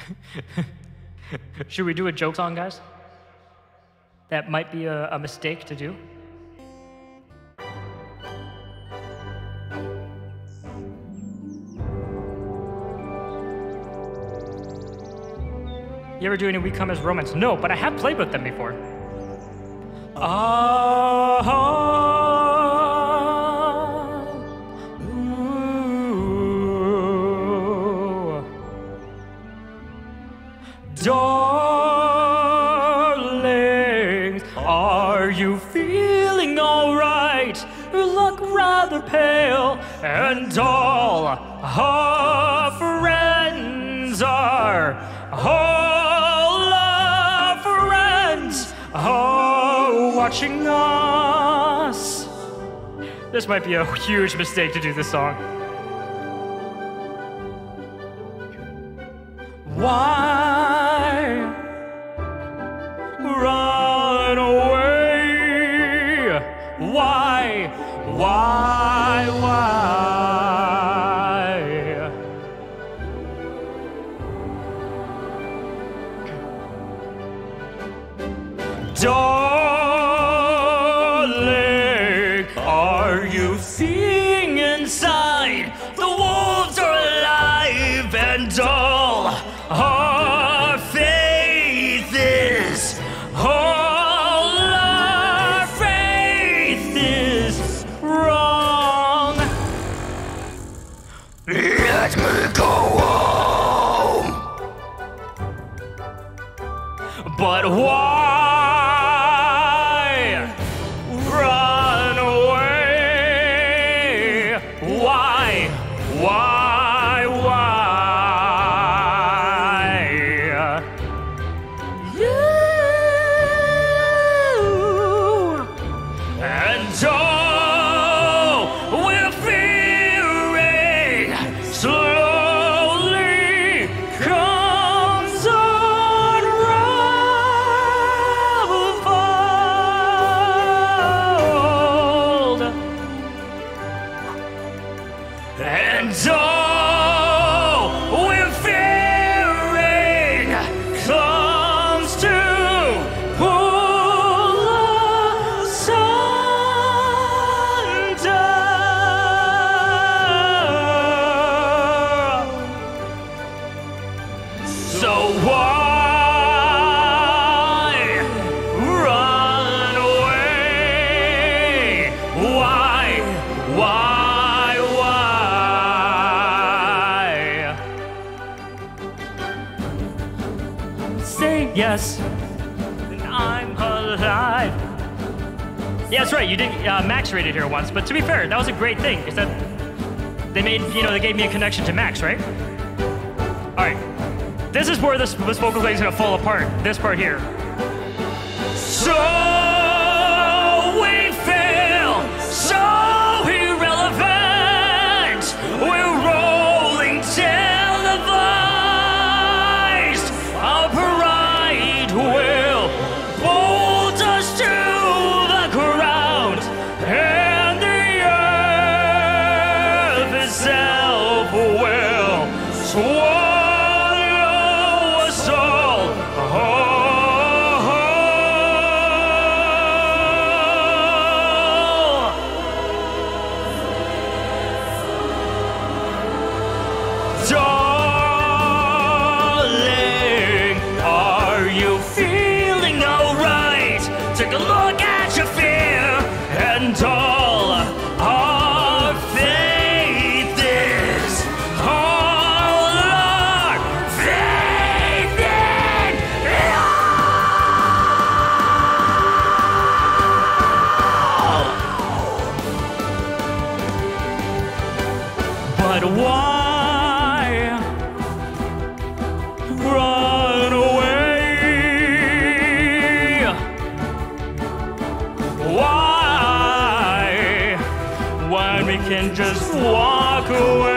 Should we do a joke song, guys? That might be a mistake to do. You ever do any We Come As Romance? No, but I have played with them before. Darling, are you feeling alright? You look rather pale, and all our friends are watching us. This might be a huge mistake to do this song. Why run away? Why? Darling, are you seeing inside? The wolves are alive, and all our faith is, wrong. Let me go home. But why? Yes, and I'm alive. Yeah, that's right. You did Max rated here once, but to be fair, that was a great thing. Is that they made, they gave me a connection to Max, right? All right, this is where this vocal thing is gonna fall apart. This part here. So we fail, so irrelevant. We're rolling televised. Our pride will bolt us to the ground, and the earth itself will swallow us all. Darling, are you feeling alright? Take a look at your fear, and all our faith is, all our faith in you. But why run away? Why? When we can just walk away?